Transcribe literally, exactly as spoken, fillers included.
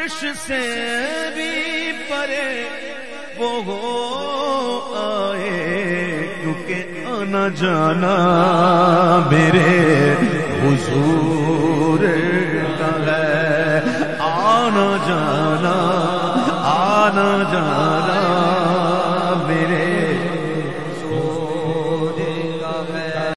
अर्श से भी परे वो हो आए, क्योंकि आना जाना मेरे हुजूर का है। आना जाना आना जाना